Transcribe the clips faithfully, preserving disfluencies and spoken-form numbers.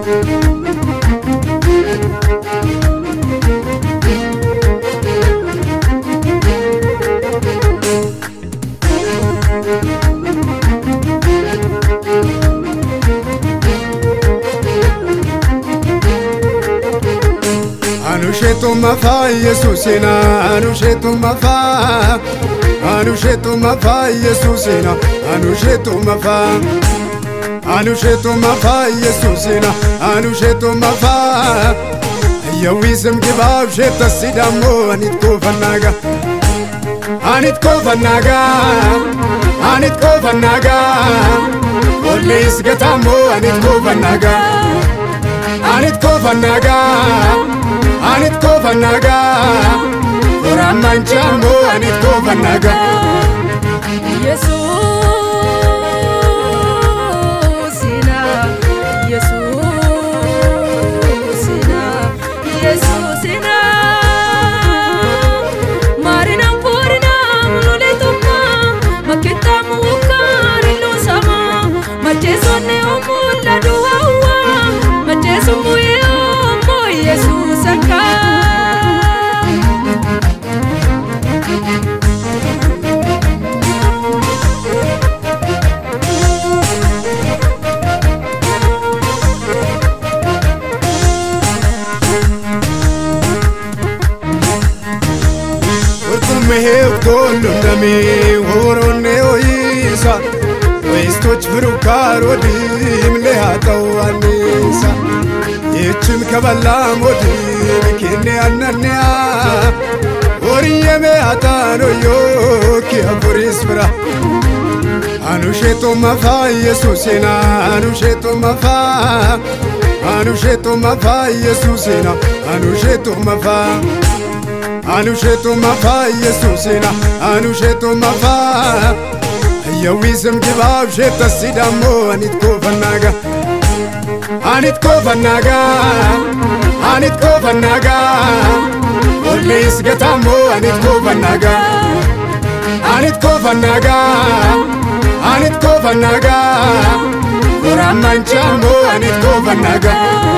Anushetu mafa Yesusina, Anushetu mafa, Anushetu mafa Yesusina, Anushetu mafa, Anushetu mafa Yesusina, Anushetu mafa. Yawisem kibab sheta sidamo anit kofanaga, anit kofanaga, anit kofanaga. Olis gatamo anit kofanaga, anit kofanaga. Anit kofanaga, oram manchamo anit kofanaga. Yesusina, Yesusina, Yesusina. Marina purina muletuma, makita mukari lo sama, macheso ne omula duawa, macheso muye omo Yesusaka. Dami horone oisa, oistoch vrukaro dim lehata oanisa. Yechim kabala modim kine ananya, oriye me atano yo ki apurismra. Anushetu mafa Yesusina, Anushetu mafa, Anushetu mafa Yesusina, Anushetu mafa. Anushetu mafa Yesusina, Anushetu mafa. Yawisem kibab sheta sidamo anit kofanaga, anit kofanaga, anit kofanaga. Olis gatamo anit kofanaga, anit kofanaga, anit kofanaga. Oram manchamo anit kofanaga.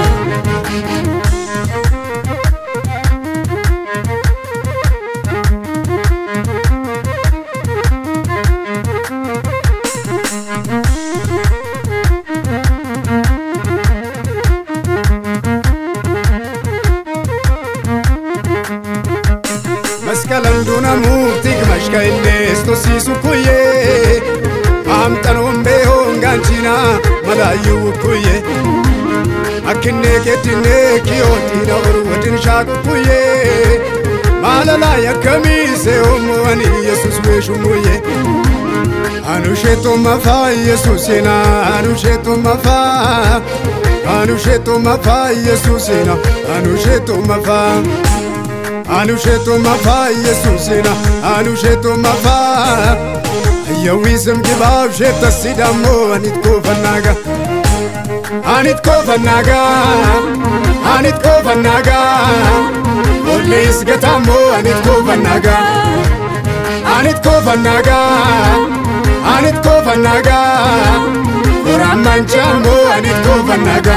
Kalanduna mutik mashka illesto sisu kuye, amtanon behon ganchina malayu kuye. Akinne ketine kiyotina urwatin shaku kuye, malala yakamise omwani Yesus weshumuye. Anushetu mafa Yesusina, Anushetu mafa, Anushetu mafa Yesusina, Anushetu mafa. Anushetu mafa Yesusina, Anushetu mafa. Yawisem kibab sheta sidamo anit kofanaga, anit kofanaga, anit kofanaga. Olis gatamo anit kofanaga, anit kofanaga, anit kofanaga. Oram manchamo anit kofanaga.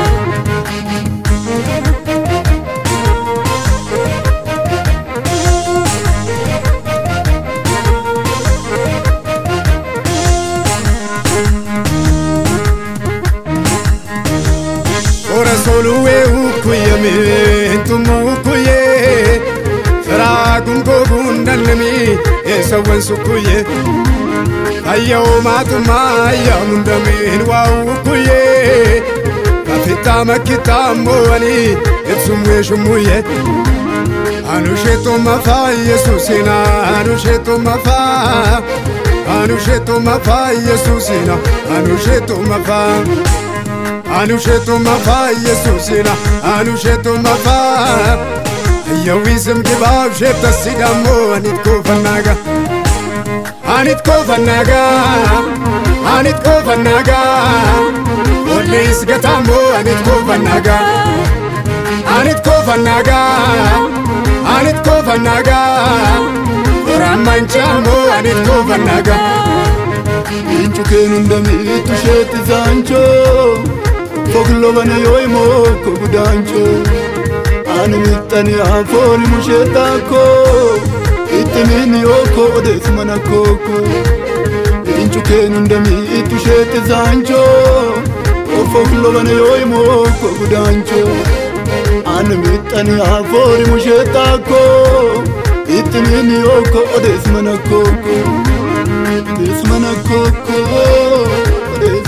Soluwe ukuye me tumu ukuye, fragum kogundalmi esawan sukuye. Ayo matuma yamundamin wa ukuye, kafita makita moani etsumwe shumuye. Anushetu mafa Yesusina, Anushetu mafa, Anushetu mafa Yesusina, Anushetu mafa. Anushetu mafa Yesusina, Anushetu mafa. Yawisem kibab sheta sidamo anit kofanaga, anit kofanaga, anit kofanaga. Olis gatamo anit kofanaga, anit kofanaga, anit kofanaga. Oram manchamo anit kofanaga. Inchu kenundami tu sheti zancho, Foglo bana yoy mo ko gudancho Ani mitani afori mushetako Itemini yoko odes manakoko Inchu kenundami itushete zancho Foglo bana yoy mo ko gudancho Ani mitani afori mushetako Itemini yoko odes manakoko Odes manakoko Odes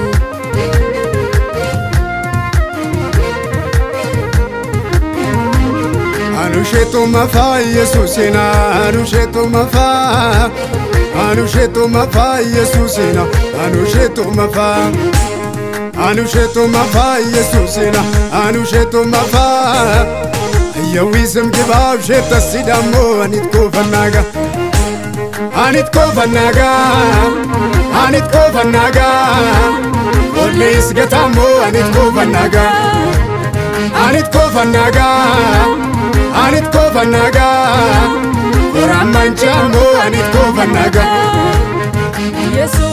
Anusheto mafa Yesusina Anusheto mafa Anusheto mafa Yesusina Anusheto mafa Anusheto mafa Yesusina Anusheto mafa Yawism gibab sheta sidamo anit kofanaga Anit kofanaga Anit kofanaga Olis gatamo anit kofanaga Anit kofanaga Anit kofanaga Oramanchamo anit kofanaga Yesu